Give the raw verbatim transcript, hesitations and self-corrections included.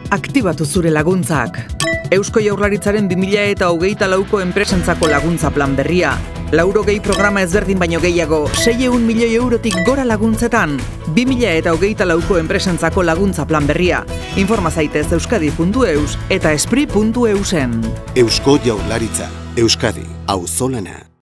aktibatu zure laguntzak. Eusko Jaurlaritzaren bi mila hogeita lauko enpresentzako laguntza plan berria. Laurogei programa ezberdin baino gehiago, seiehun milioi eurotik gora laguntzetan. bi mila hogeita lauko enpresentzako laguntza plan berria. Informa zaitez euskadi puntu eus eta espri puntu eusen. Eusko Jaurlaritza, Euskadi, auzolana.